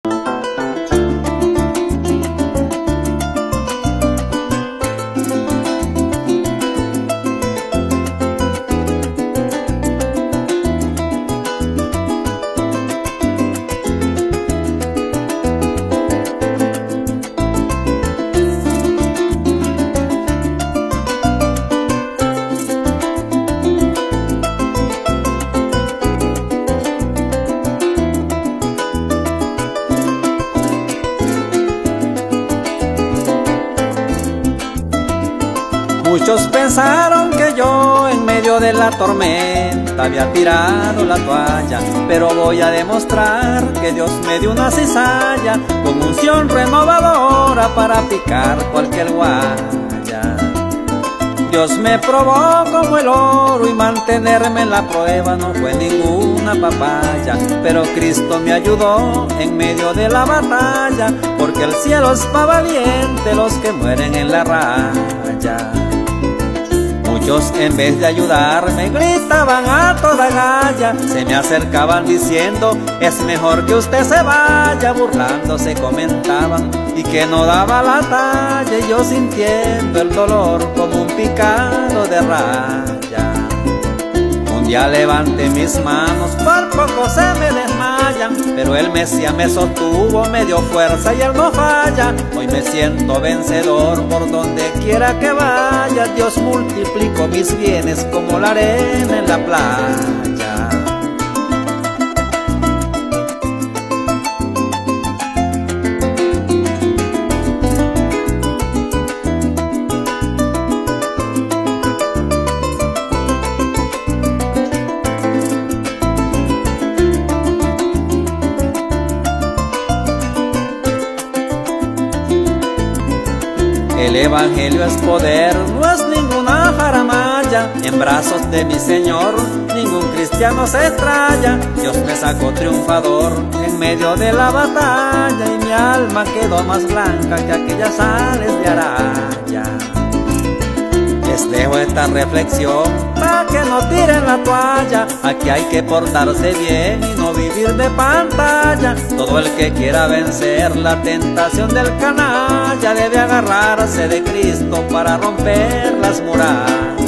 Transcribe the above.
Muchos pensaron que yo en medio de la tormenta había tirado la toalla, pero voy a demostrar que Dios me dio una cizalla con unción renovadora para picar cualquier guaya. Dios me probó como el oro y mantenerme en la prueba no fue ninguna papaya, pero Cristo me ayudó en medio de la batalla, porque el cielo es pa' valiente los que mueren en la raya. Muchos en vez de ayudarme gritaban a toda galla, se me acercaban diciendo es mejor que usted se vaya, burlándose comentaban y que no daba la talla, y yo sintiendo el dolor como un picado de raya. Un día levanté mis manos, por poco se me desmayan, pero el Mesías me sostuvo, me dio fuerza y él no falla. Hoy me siento vencedor por donde quiera que vaya, Dios multiplicó mis bienes como la arena en la playa. El evangelio es poder, no es ninguna jaramaya. En brazos de mi Señor ningún cristiano se extraña. Dios me sacó triunfador en medio de la batalla, y mi alma quedó más blanca que aquellas sales de Araya. Les dejo esta reflexión para que no tiren la toalla. Aquí hay que portarse bien y no vivir de pantalla. Todo el que quiera vencer la tentación del canalla debe agarrarse de Cristo para romper las murallas.